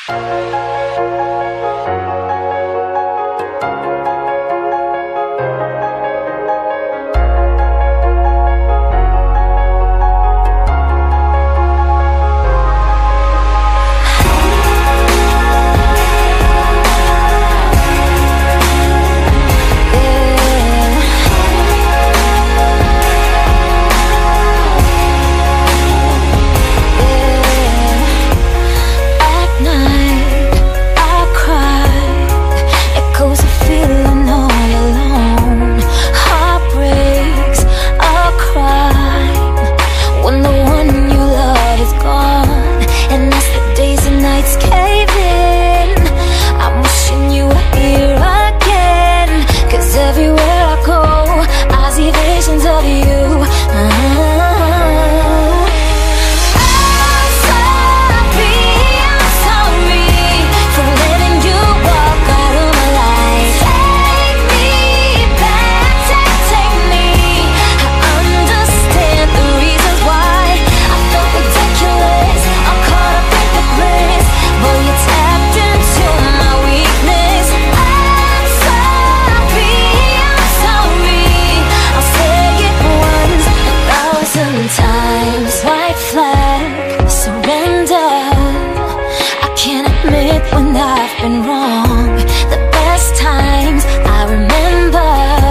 When I've been wrong, the best times I remember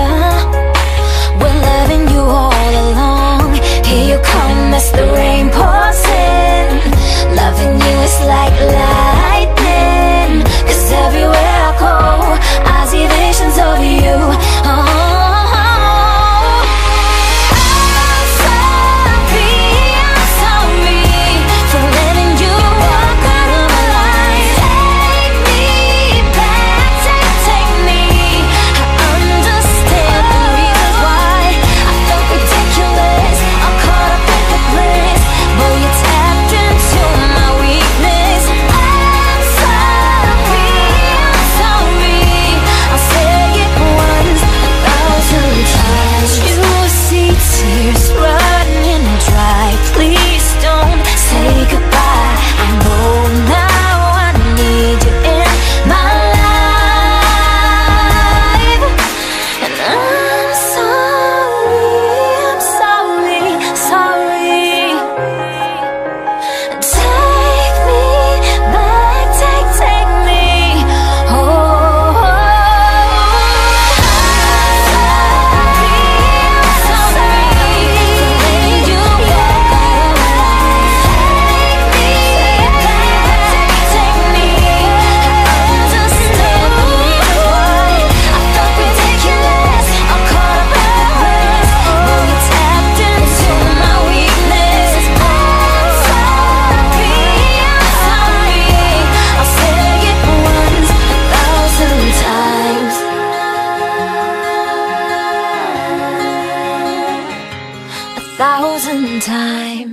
were loving you all along. Here you come as the rain pours in. Loving you is like lightning, 'cause everywhere I go I see visions of you. Thousand times.